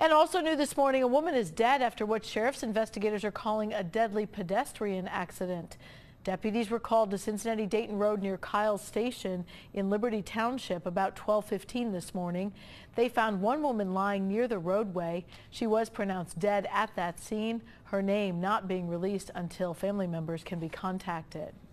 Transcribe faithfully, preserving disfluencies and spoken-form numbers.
And also new this morning, a woman is dead after what sheriff's investigators are calling a deadly pedestrian accident. Deputies were called to Cincinnati-Dayton Road near Kyle's Station in Liberty Township about twelve fifteen this morning. They found one woman lying near the roadway. She was pronounced dead at that scene, her name not being released until family members can be contacted.